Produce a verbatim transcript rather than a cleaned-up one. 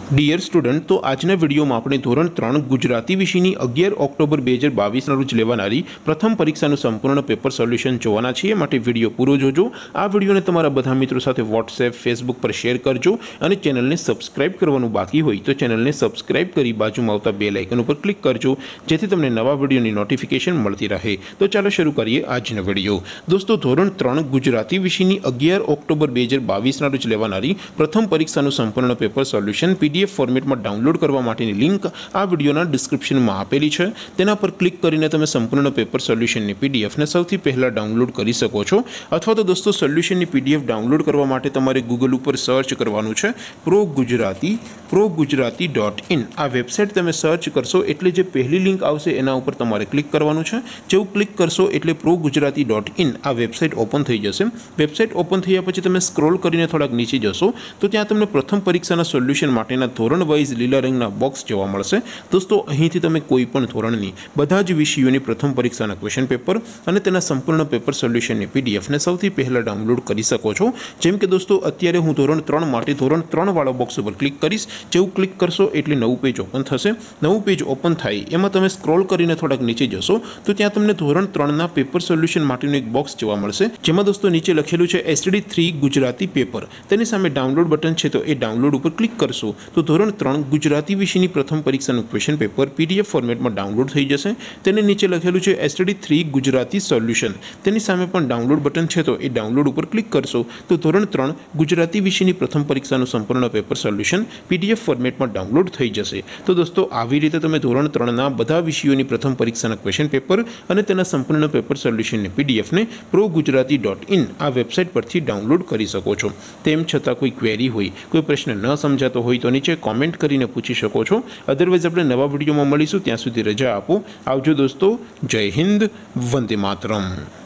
Dear student, तो आजना video में अपने धोरण त्रण गुजराती विषयनी अगियार ऑक्टोबर બે હજાર બાવીસ रोज लेवानारी प्रथम परीक्षाનું संपूर्ण पेपर सोल्यूशन जोवाना छे। माटे विडियो पूरो जोजो। आ विडियोने तमारा बधा मित्रों साथे व्हाट्सएप फेसबुक पर शेर करजो अने चेनलने सब्सक्राइब करवानुं बाकी होय तो चेनलने सब्सक्राइब करी बाजुमां आवता बेल आइकन पर क्लिक करजो, जेथी तमने नवा विडियोनी नोटिफिकेशन मळती रहे। तो चालो शरू करीए आजनो विडियो। दोस्तों, धोरण त्रण गुजराती विषयनी अगियार ऑक्टोबर બે હજાર બાવીસ रोज लेवानारी प्रथम परीक्षाનું संपूर्ण पेपर सोल्यूशन पीडीएफ फॉर्मेट में डाउनलॉड करवा माटेनी लिंक आ विडियोना डिस्क्रिप्शन में आपेली है। तेना पर क्लिक करीने तमे संपूर्ण पेपर सोल्यूशन ની पीडीएफ ने सौथी पहला डाउनलॉड करी सको छो। अथवा तो दोस्तों, सोल्यूशन ની पीडीएफ डाउनलॉड करवा माटे तमारे गूगल पर सर्च करवानुं छे pro Gujarati pro Gujarati dot in. आ वेबसाइट तमे सर्च करशो एटले जे पहली लिंक आवशे एना उपर तमारे क्लिक करवानुं छे। जेवुं क्लिक करशो एटले प्रो गुजराती डॉट इन आ वेबसाइट ओपन थई जशे। वेबसाइट ओपन थया पछी तमे स्क्रॉल करीने थोड़ाक नीचे जशो तो त्यां तमने प्रथम परीक्षाना सोल्यूशन माटेना धोरण वाइज लीला रंगना बॉक्स जोवा मळशे। दोस्तों, અહીંથી તમે કોઈપણ ધોરણની બધા જ વિષયોની પ્રથમ પરીક્ષાના ક્વેશ્ચન પેપર અને તેના સંપૂર્ણ પેપર સોલ્યુશનની પીડીએફ ને સૌથી પહેલા ડાઉનલોડ કરી શકો છો। જેમ કે દોસ્તો, અત્યારે હું ધોરણ ત્રણ માટે ધોરણ ત્રણ વાળો બોક્સ ઉપર ક્લિક કરીશ। જેવું ક્લિક કરશો એટલે નવું પેજ ઓપન થશે। નવું પેજ ઓપન થાય એમાં તમે સ્ક્રોલ કરીને થોડાક નીચે જશો તો ત્યાં તમને ધોરણ ત્રણના પેપર સોલ્યુશન માટેનું એક બોક્સ જોવા મળશે, જેમાં દોસ્તો નીચે લખેલું છે એસટીડી થ્રી ગુજરાતી પેપર। તેની સામે ડાઉનલોડ બટન છે, તો એ ડાઉનલોડ ઉપર ક્લિક કરશો તો ધોરણ ત્રણ गुजराती विषयनी प्रथम परीक्षाનું क्वेश्चन पेपर पीडीएफ फॉर्मेट में डाउनलॉड थई जशे। तेने नीचे लखेलुं छे एसटीडी थ्री गुजराती सोल्यूशन। तेनी सामे पण डाउनलॉड बटन छे, तो ए डाउनलॉड पर क्लिक करशो तो धोरण त्रण गुजराती विषयनी प्रथम परीक्षाનું संपूर्ण पेपर सोल्यूशन पीडीएफ फॉर्मेट में डाउनलॉड थई जशे। तो दोस्तों, આવી રીતે તમે ધોરણ ત્રણના બધા વિષયોની પ્રથમ પરીક્ષાના ક્વેશ્ચન પેપર અને તેના સંપૂર્ણ પેપર સોલ્યુશનની પીડીએફ ને પ્રો ગુજરાતી ડોટ ઇન આ વેબસાઇટ પરથી ડાઉનલોડ કરી શકો છો। તેમ છતાં કોઈ ક્વેરી હોય, કોઈ પ્રશ્ન ન સમજાતો હોય તો નીચે કોમેન્ટ કરીને પૂછી શકો છો। अदरवाइज अपने नवा वीडियो में मळीशुं, त्यां सुधी रजा आपो। आवजो दोस्तों। जय हिंद, वंदे मातरम।